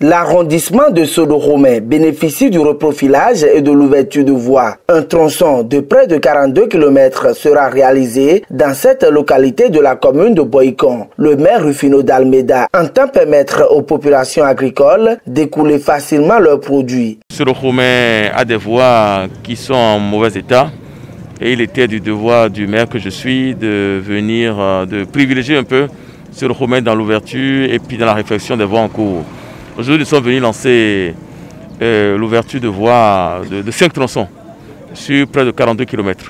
L'arrondissement de Sodoromé bénéficie du reprofilage et de l'ouverture de voies. Un tronçon de près de 42 km sera réalisé dans cette localité de la commune de Boycon. Le maire Rufino d'Almeida entend permettre aux populations agricoles d'écouler facilement leurs produits. Sodoromé a des voies qui sont en mauvais état et il était du devoir du maire que je suis de venir, de privilégier un peu Sodoromé dans l'ouverture et puis dans la réflexion des voies en cours. Aujourd'hui, nous sommes venus lancer l'ouverture de voies de 5 tronçons sur près de 42 km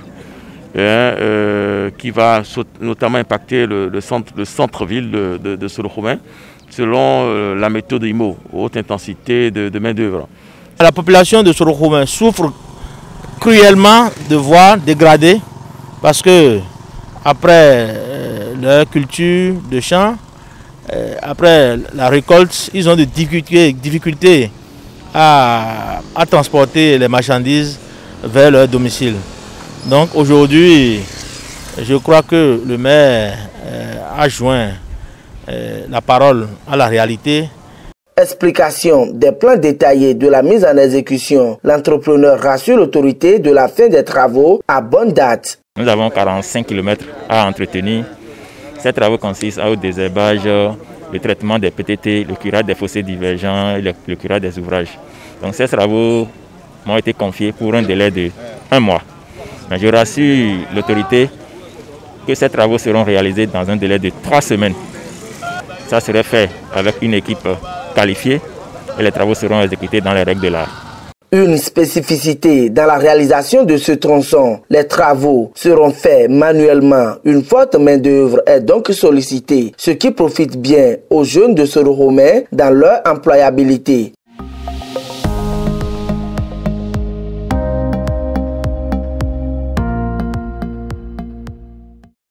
qui va notamment impacter le centre-ville de Sodoromé selon la méthode IMO, haute intensité de main-d'œuvre. La population de Sodoromé souffre cruellement de voies dégradées parce que après leur culture de champs, après la récolte, ils ont des difficultés à transporter les marchandises vers leur domicile. Donc aujourd'hui, je crois que le maire a joint la parole à la réalité. Explication des plans détaillés de la mise en exécution. L'entrepreneur rassure l'autorité de la fin des travaux à bonne date. Nous avons 45 km à entretenir. Ces travaux consistent au désherbage, le traitement des PTT, le curage des fossés divergents et le curage des ouvrages. Donc ces travaux m'ont été confiés pour un délai de 1 mois. Mais je rassure l'autorité que ces travaux seront réalisés dans un délai de 3 semaines. Ça serait fait avec une équipe qualifiée et les travaux seront exécutés dans les règles de l'art. Une spécificité dans la réalisation de ce tronçon, les travaux seront faits manuellement. Une forte main-d'œuvre est donc sollicitée, ce qui profite bien aux jeunes de Sodoromé dans leur employabilité.